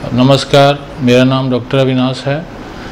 नमस्कार, मेरा नाम डॉक्टर अविनाश है।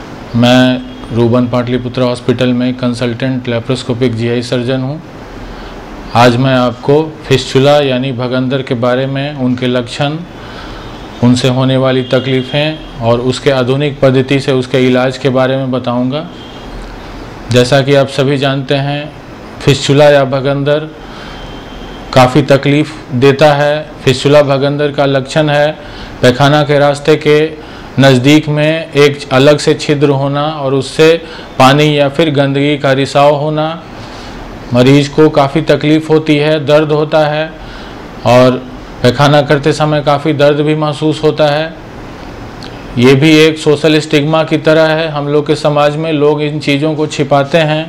मैं रूबन पाटलिपुत्र हॉस्पिटल में कंसल्टेंट लैप्रोस्कोपिक जीआई सर्जन हूँ। आज मैं आपको फिस्चुला यानी भगंदर के बारे में, उनके लक्षण, उनसे होने वाली तकलीफ़ें और उसके आधुनिक पद्धति से उसके इलाज के बारे में बताऊँगा। जैसा कि आप सभी जानते हैं, फिस्चुला या भगंदर काफ़ी तकलीफ़ देता है। फिस्चुला भगंदर का लक्षण है पैखाना के रास्ते के नज़दीक में एक अलग से छिद्र होना और उससे पानी या फिर गंदगी का रिसाव होना। मरीज को काफ़ी तकलीफ़ होती है, दर्द होता है और पैखाना करते समय काफ़ी दर्द भी महसूस होता है। ये भी एक सोशल स्टिग्मा की तरह है। हम लोग के समाज में लोग इन चीज़ों को छिपाते हैं,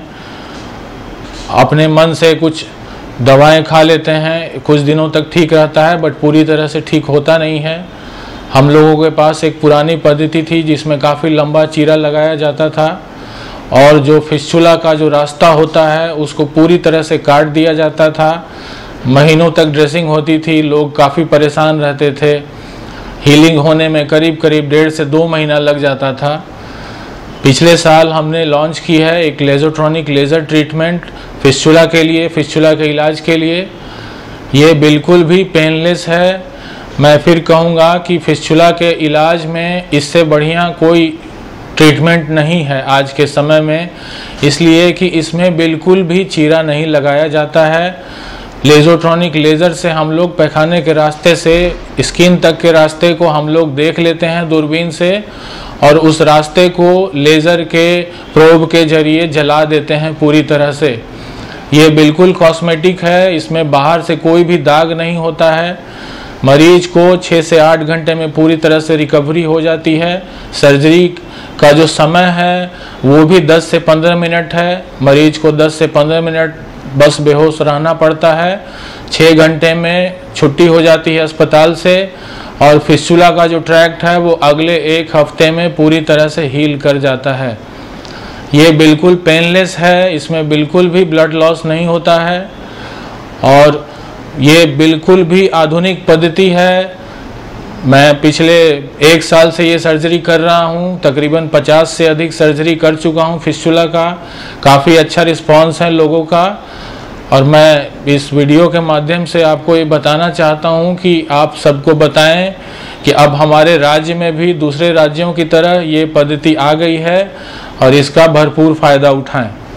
अपने मन से कुछ दवाएं खा लेते हैं, कुछ दिनों तक ठीक रहता है बट पूरी तरह से ठीक होता नहीं है। हम लोगों के पास एक पुरानी पद्धति थी जिसमें काफ़ी लंबा चीरा लगाया जाता था और जो फिस्चुला का जो रास्ता होता है उसको पूरी तरह से काट दिया जाता था। महीनों तक ड्रेसिंग होती थी, लोग काफ़ी परेशान रहते थे। हीलिंग होने में करीब 1.5 से 2 महीना लग जाता था। पिछले साल हमने लॉन्च की है एक लेज़ोट्रॉनिक लेज़र ट्रीटमेंट फिस्चुला के लिए, फिस्चुला के इलाज के लिए। ये बिल्कुल भी पेनलेस है। मैं फिर कहूँगा कि फिस्चुला के इलाज में इससे बढ़िया कोई ट्रीटमेंट नहीं है आज के समय में, इसलिए कि इसमें बिल्कुल भी चीरा नहीं लगाया जाता है। लेज़ोट्रॉनिक लेज़र से हम लोग पैखाने के रास्ते से स्किन तक के रास्ते को हम लोग देख लेते हैं दूरबीन से और उस रास्ते को लेज़र के प्रोब के जरिए जला देते हैं पूरी तरह से। ये बिल्कुल कॉस्मेटिक है, इसमें बाहर से कोई भी दाग नहीं होता है। मरीज को 6 से 8 घंटे में पूरी तरह से रिकवरी हो जाती है। सर्जरी का जो समय है वो भी 10 से 15 मिनट है। मरीज को 10 से 15 मिनट बस बेहोश रहना पड़ता है। 6 घंटे में छुट्टी हो जाती है अस्पताल से और फिस्चुला का जो ट्रैक्ट है वो अगले 1 हफ्ते में पूरी तरह से हील कर जाता है। ये बिल्कुल पेनलेस है, इसमें बिल्कुल भी ब्लड लॉस नहीं होता है और ये बिल्कुल भी आधुनिक पद्धति है। मैं पिछले 1 साल से ये सर्जरी कर रहा हूँ, तकरीबन 50 से अधिक सर्जरी कर चुका हूँ फिस्चुला का। काफ़ी अच्छा रिस्पांस है लोगों का और मैं इस वीडियो के माध्यम से आपको ये बताना चाहता हूँ कि आप सबको बताएं कि अब हमारे राज्य में भी दूसरे राज्यों की तरह ये पद्धति आ गई है और इसका भरपूर फ़ायदा उठाएं।